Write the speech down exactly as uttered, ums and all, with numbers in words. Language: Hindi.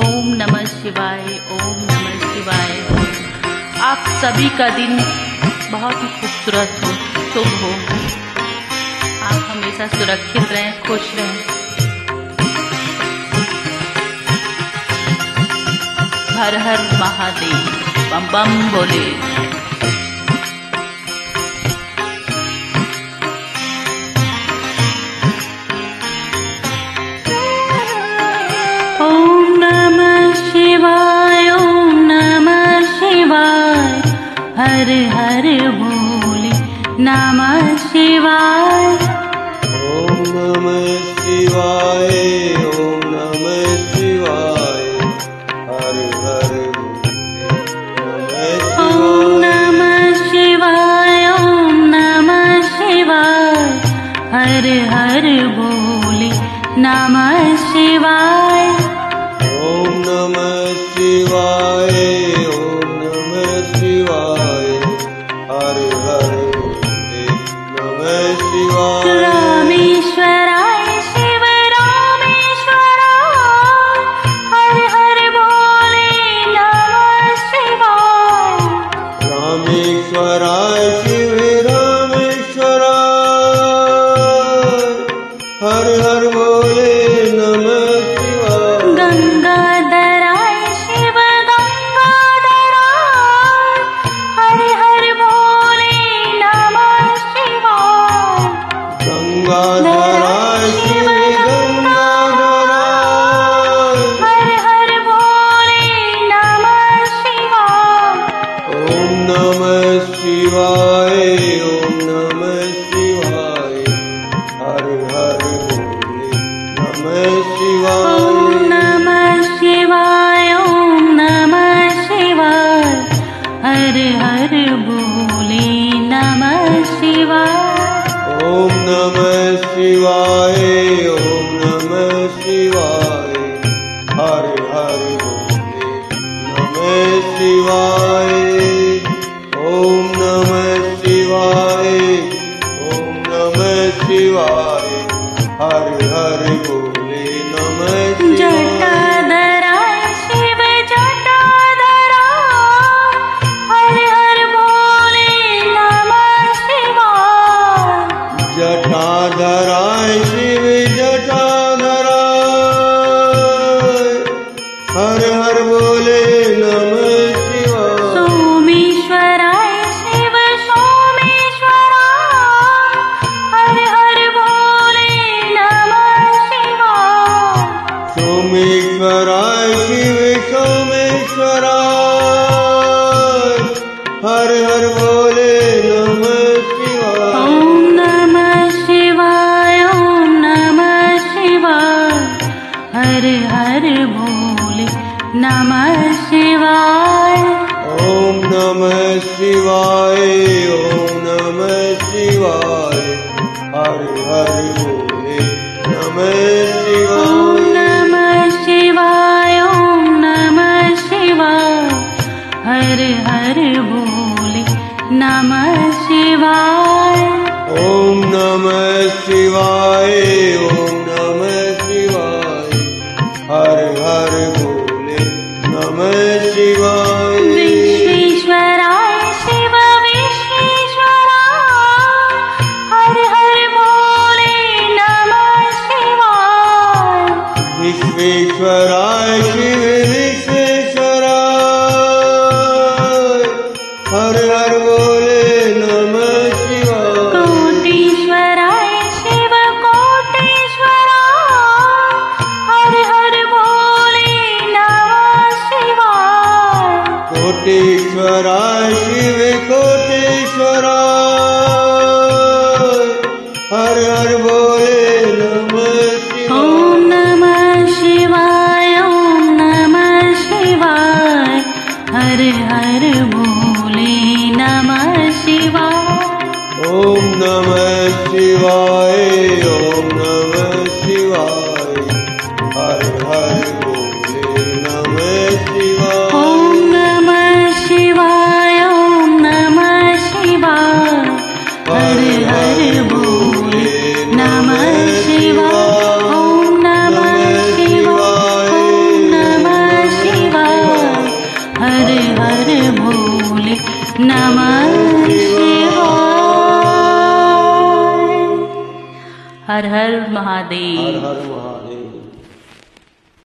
ओम नमः शिवाय, ओम नमः शिवाय। आप सभी का दिन बहुत ही खूबसूरत हो, शुभ हो। आप हमेशा सुरक्षित रहें, खुश रहें। हर हर महादेव, बम बम बोले। ओम नमः शिवाय, ओम नमः शिवाय, हर हर बोले नमः शिवाय। ओम नमः शिवाय, ओम नमः शिवाय, हर हर बोले ओम नमः शिवाय, ओम नमः शिवाय, हर हर बोले नमः शिवाय। ओम नमः शिवाय, ओम नमः शिवाय, हर हर बोले नमः शिवाय। रामेश्वराय शिव रामेश्वराय, हर हर बोले नमः शिवाय। रामेश्वराय शिव रामेश्वराय, हर हर बोले नमः शिवाय। गंगाधराय शिव गंगाधराय, हर हर बोले नमः शिवाय। गंगाधराय शिव गंगाधराय, हर हर बोले नमः शिवाय। ओम नमः शिवाय, ओम नमः शिवाय, हर हर बोले नमः शिवाय। ओम नमः शिवाय, ओम नमः शिवाय, हर हर बोले नमः शिवाय। ओम नमः शिवाय, ओम नमः शिवाय, हर हर बोले नमः शिवाय। ओम नमः शिवाय, ओम नमः शिवाय, हर हर बोले नमः शिवाय। जटाधराय शिव जटाधराय, हर हर बोले नमः शिवाय। जटाधराय शिव जटाधराय, हर हर बोले नमः शिवाय। सोमेश्वराय शिव सोमेश्वराय, हर हर बोले नमः शिवाय। सोमेश्वराय शिव सोमेश्वराय, हर हर बोले नमः शिवाय। ओम नमः शिवाय, ओम नमः शिवाय, हर हर बोले नमः शिवाय। ओम नमः शिवाय, ओम नमः शिवाय, हर हर बोले नमः शिवाय। ओम नमः शिवाय, ओम नमः शिवाय, हर हर बोले नमः शिवाय। ओम नमः शिवाय, ओम नमः शिवाय, हर हर बोले नमः शिवाय। विश्वेश्वराय शिव विश्वेश्वराय, हर हर बोले नमः शिवाय। विश्वेश्वराय शिव विश्वेश्वराय, हर हर बोले नमः शिवाय। कोटीश्वराय शिव कोटीश्वराय, हर हर बोले नमः शिवाय। कोटीश्वराय शिव कोटीश्वराय, हर हर बोले नमः शिवाय। ओम नमः शिवाय, ओम नमः शिवाय, हर हर बोले नमः शिवाय। ओम नमः शिवाय, ओम नमः शिवाय, हर हर बोले नमः शिवाय। ओम नमः शिवाय, ओम नमः शिवाय। हर हर महादेव। हर हर महादेव।